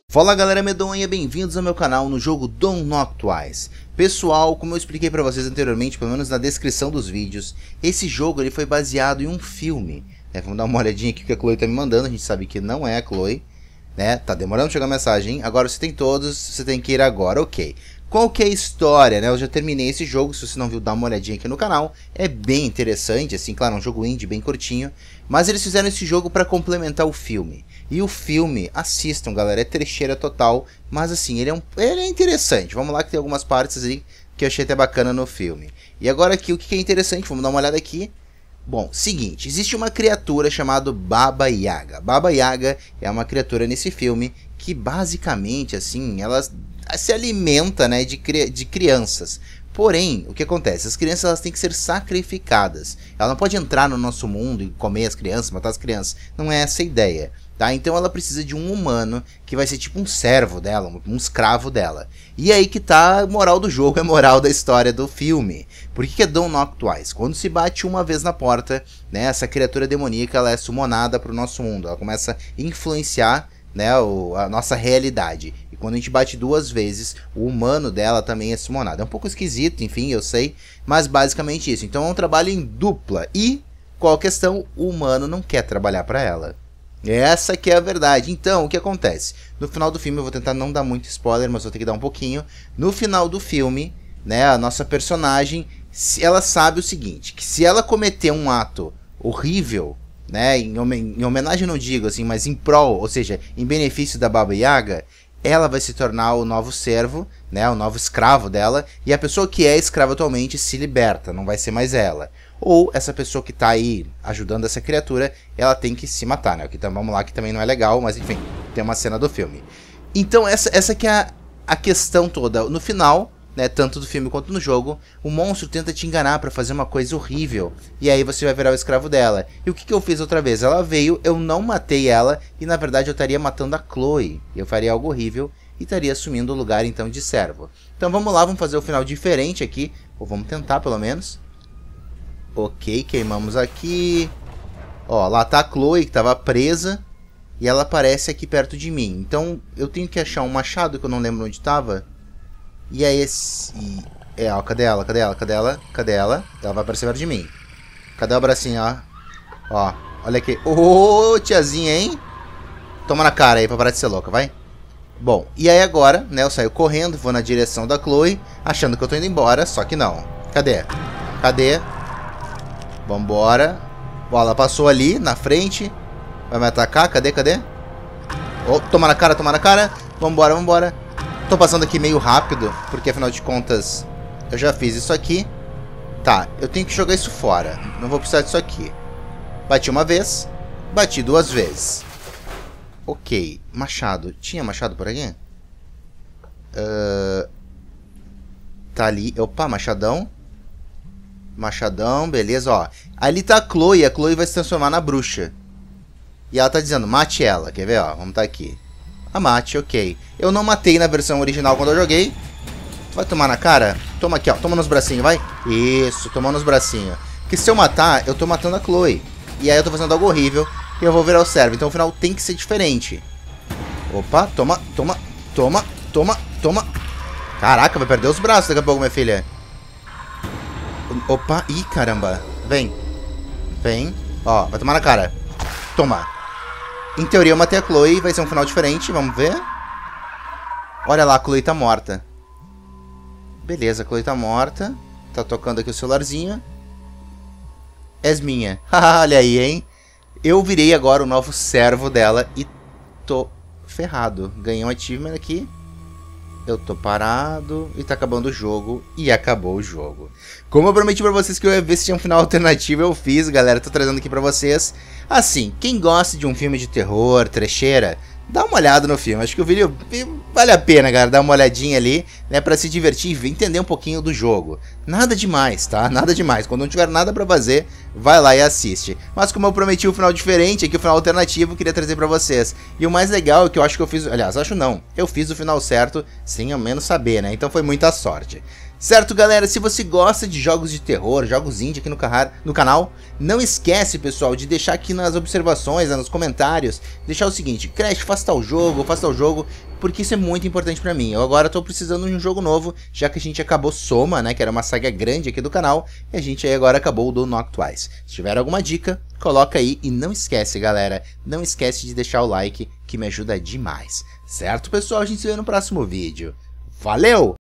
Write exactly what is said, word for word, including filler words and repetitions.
Fala galera medonha, bem-vindos ao meu canal no jogo Don't Knock Twice. Pessoal, como eu expliquei pra vocês anteriormente, pelo menos na descrição dos vídeos, esse jogo ele foi baseado em um filme. É, vamos dar uma olhadinha aqui que a Chloe tá me mandando, a gente sabe que não é a Chloe, né? Tá demorando pra chegar a mensagem, agora você tem todos, você tem que ir agora, ok. Qual que é a história, né? Eu já terminei esse jogo, se você não viu, dá uma olhadinha aqui no canal. É bem interessante, assim, claro, é um jogo indie bem curtinho. Mas eles fizeram esse jogo para complementar o filme. E o filme, assistam galera, é trecheira total. Mas assim, ele é, um, ele é interessante. Vamos lá que tem algumas partes aí que eu achei até bacana no filme. E agora aqui, o que é interessante, vamos dar uma olhada aqui. Bom, seguinte, existe uma criatura chamada Baba Yaga. Baba Yaga é uma criatura nesse filme que basicamente, assim, ela se alimenta, né, de, cri de crianças. Porém, o que acontece? As crianças elas têm que ser sacrificadas. Ela não pode entrar no nosso mundo e comer as crianças, matar as crianças. Não é essa a ideia, tá? Então ela precisa de um humano que vai ser tipo um servo dela, um escravo dela. E aí que tá a moral do jogo, a moral da história do filme. Por que que é Don't Knock Twice? Quando se bate uma vez na porta, né, essa criatura demoníaca ela é summonada para o nosso mundo. Ela começa a influenciar, né, o, a nossa realidade. E quando a gente bate duas vezes, o humano dela também é summonado. É um pouco esquisito, enfim, eu sei, mas basicamente isso. Então é um trabalho em dupla. E, qual a questão? O humano não quer trabalhar para ela. Essa que é a verdade. Então, o que acontece? No final do filme, eu vou tentar não dar muito spoiler, mas vou ter que dar um pouquinho. No final do filme, né, a nossa personagem, ela sabe o seguinte, que se ela cometer um ato horrível, né, em, em homenagem não digo assim, mas em prol, ou seja, em benefício da Baba Yaga, ela vai se tornar o novo servo, né, o novo escravo dela, e a pessoa que é escrava atualmente se liberta, não vai ser mais ela. Ou essa pessoa que tá aí ajudando essa criatura, ela tem que se matar, né, que, então, vamos lá, que também não é legal, mas enfim, tem uma cena do filme. Então essa, essa que é a, a questão toda. No final, né, tanto do filme quanto no jogo, o monstro tenta te enganar para fazer uma coisa horrível. E aí você vai virar o escravo dela. E o que, que eu fiz outra vez? Ela veio, eu não matei ela, e na verdade eu estaria matando a Chloe. Eu faria algo horrível e estaria assumindo o lugar então de servo. Então vamos lá, vamos fazer o final diferente aqui. Ou vamos tentar pelo menos. Ok, queimamos aqui. Ó, lá tá a Chloe que estava presa. E ela aparece aqui perto de mim. Então eu tenho que achar um machado que eu não lembro onde estava. E aí esse... É, ó, cadê ela? Cadê ela? Cadê ela? Cadê ela? Ela vai aparecer perto de mim. Cadê o bracinho, ó? Ó, olha aqui. Ô, oh, tiazinha, hein? Toma na cara aí pra parar de ser louca, vai. Bom, e aí agora, né, eu saio correndo, vou na direção da Chloe, achando que eu tô indo embora, só que não. Cadê? Cadê? Vambora. Ó, ela passou ali, na frente. Vai me atacar? Cadê? Cadê? Oh, toma na cara, toma na cara. Vambora, vambora. Tô passando aqui meio rápido, porque afinal de contas eu já fiz isso aqui. Tá, eu tenho que jogar isso fora. Não vou precisar disso aqui. Bati uma vez, bati duas vezes. Ok, machado. Tinha machado por aqui? Uh, tá ali. Opa, machadão. Machadão, beleza, ó. Ali tá a Chloe, a Chloe vai se transformar na bruxa. E ela tá dizendo, mate ela, quer ver, ó, vamos tá aqui. A mate, ok. Eu não matei na versão original quando eu joguei. Vai tomar na cara? Toma aqui, ó. Toma nos bracinhos, vai. Isso, toma nos bracinhos. Porque se eu matar, eu tô matando a Chloe. E aí eu tô fazendo algo horrível e eu vou virar o servo. Então o final tem que ser diferente. Opa, toma, toma, toma, toma, toma. Caraca, vai perder os braços daqui a pouco, minha filha. Opa, ih, caramba. Vem. Vem. Ó, vai tomar na cara. Toma. Em teoria eu matei a Chloe, vai ser um final diferente, vamos ver. Olha lá, a Chloe tá morta. Beleza, a Chloe tá morta. Tá tocando aqui o celularzinho. És minha. Olha aí, hein? Eu virei agora o novo servo dela e tô ferrado. Ganhei um achievement aqui. Eu tô parado e tá acabando o jogo. E acabou o jogo. Como eu prometi pra vocês que eu ia ver se tinha um final alternativo, eu fiz, galera. Tô trazendo aqui pra vocês. Assim, quem gosta de um filme de terror, trecheira, dá uma olhada no filme. Acho que o vídeo vale a pena, galera. Dar uma olhadinha ali, né, pra se divertir e entender um pouquinho do jogo. Nada demais, tá? Nada demais. Quando não tiver nada pra fazer, vai lá e assiste. Mas como eu prometi um final diferente, aqui o final alternativo, eu queria trazer pra vocês. E o mais legal é que eu acho que eu fiz... Aliás, acho não. Eu fiz o final certo sem ao menos saber, né? Então foi muita sorte. Certo, galera? Se você gosta de jogos de terror, jogos indie aqui no, no canal, não esquece, pessoal, de deixar aqui nas observações, nos comentários, deixar o seguinte: Crash, faça tal jogo, faça tal jogo, porque isso é muito importante pra mim. Eu agora tô precisando de um jogo novo, já que a gente acabou Soma, né, que era uma saga grande aqui do canal, e a gente aí agora acabou o Don't Knock Twice. Se tiver alguma dica, coloca aí e não esquece, galera, não esquece de deixar o like, que me ajuda demais. Certo, pessoal? A gente se vê no próximo vídeo. Valeu!